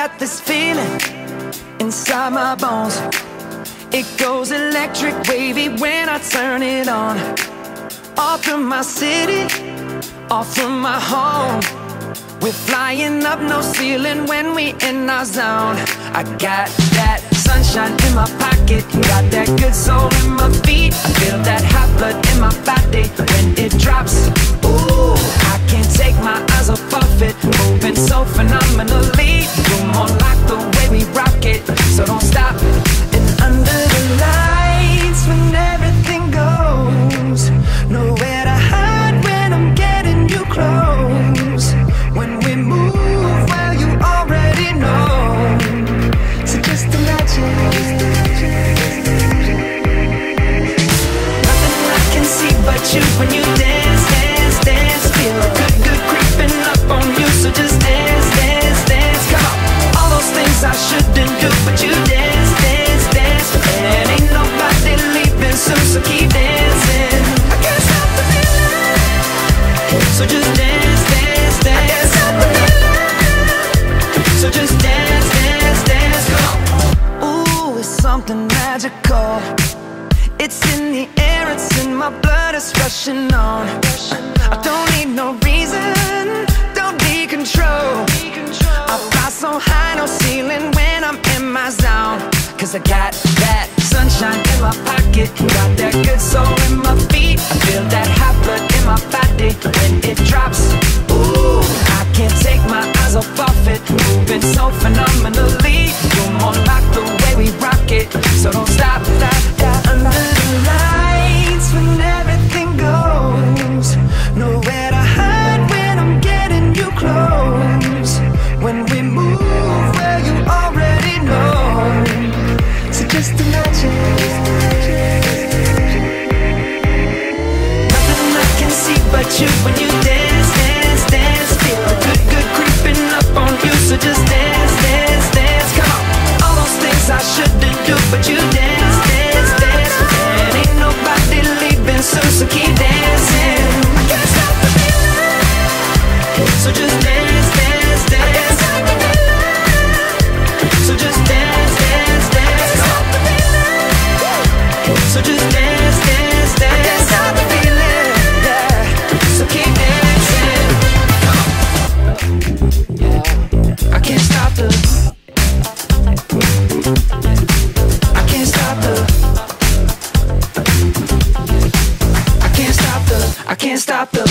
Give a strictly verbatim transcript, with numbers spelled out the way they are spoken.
got this feeling inside my bones. It goes electric wavy when I turn it on. Off from my city, off from my home. We're flying up, no ceiling when we in our zone. I got that sunshine in my pocket, got that good soul in my feet. I feel that hot blood in my body when it drops. Ooh, I can't take my eyes off of it, moving so phenomenally. You're more like the way we rock it, so don't stop. And under the lights, when everything goes, nowhere to hide when I'm getting you close. When we move, well, you already know. So just imagine. Nothing I can see but you when you dance, dance, dance. Feel good, good creeping up on you. So just dance, dance, dance. Come on. All those things I shouldn't do, but you dance, dance, dance. And ain't nobody leaving soon, so keep dancing. I can't stop the feeling. So just dance, dance, dance. So just dance, dance, dance, come on. Ooh, it's something magical. It's in the air, it's in my blood, it's rushing on. I don't need no reason, don't need control. I fly so high, no ceiling when I'm in my zone. Cause I got that sunshine in my pocket, got that good soul in my feet. I feel that hot blood in my body when it drops. Ooh, I can't take my eyes off of it, moving so phenomenally. You're more like the way we rock it, so don't stop, stop, stop. Under the lights, when everything goes, nowhere to hide when I'm getting you close. When we move, well, you already know. So just imagine. Nothing I can see but you when you dance, dance, dance. Feel good, good creeping up on you. So just dance, dance, dance. Come on. All those things I shouldn't do, but you dance, dance, dance. And ain't nobody leaving soon, so keep dancing. I can't stop the feeling. So just dance, dance, dance. So just dance, dance, dance. So just dance, dance, dance. I can't stop the feeling, yeah. So keep dancing. I can't stop the. I can't stop the. I can't stop the. I can't stop the.